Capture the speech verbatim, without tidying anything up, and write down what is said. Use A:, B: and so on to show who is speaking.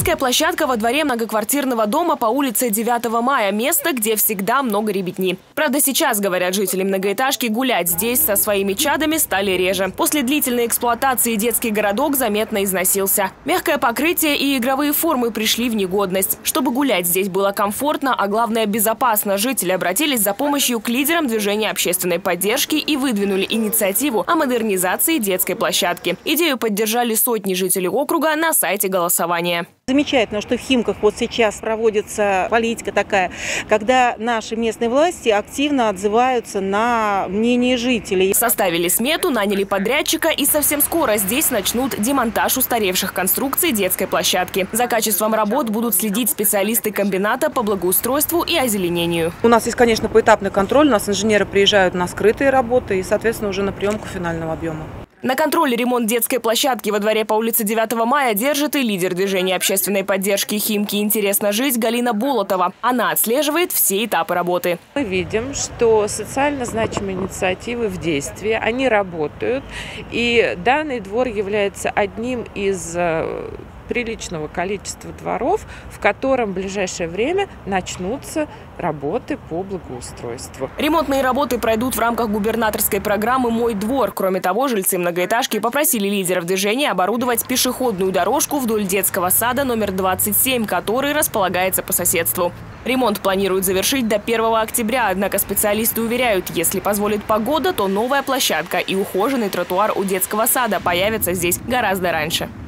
A: Детская площадка во дворе многоквартирного дома по улице девятого мая – место, где всегда много ребятни. Правда, сейчас, говорят жители многоэтажки, гулять здесь со своими чадами стали реже. После длительной эксплуатации детский городок заметно износился. Мягкое покрытие и игровые формы пришли в негодность. Чтобы гулять здесь было комфортно, а главное безопасно, жители обратились за помощью к лидерам движения общественной поддержки и выдвинули инициативу о модернизации детской площадки. Идею поддержали сотни жителей округа на сайте голосования.
B: Замечательно, что в Химках вот сейчас проводится политика такая, когда наши местные власти активно отзываются на мнение жителей.
A: Составили смету, наняли подрядчика, и совсем скоро здесь начнут демонтаж устаревших конструкций детской площадки. За качеством работ будут следить специалисты комбината по благоустройству и озеленению.
B: У нас есть, конечно, поэтапный контроль. У нас инженеры приезжают на скрытые работы и, соответственно, уже на приемку финального объема.
A: На контроле ремонт детской площадки во дворе по улице девятого мая держит и лидер движения общественной поддержки Химки «Интересно жить» Галина Болотова. Она отслеживает все этапы работы.
C: Мы видим, что социально значимые инициативы в действии, они работают. И данный двор является одним из приличного количества дворов, в котором в ближайшее время начнутся работы по благоустройству.
A: Ремонтные работы пройдут в рамках губернаторской программы «Мой двор». Кроме того, жильцы многоэтажки попросили лидеров движения оборудовать пешеходную дорожку вдоль детского сада номер двадцать семь, который располагается по соседству. Ремонт планируют завершить до первого октября, однако специалисты уверяют, если позволит погода, то новая площадка и ухоженный тротуар у детского сада появятся здесь гораздо раньше.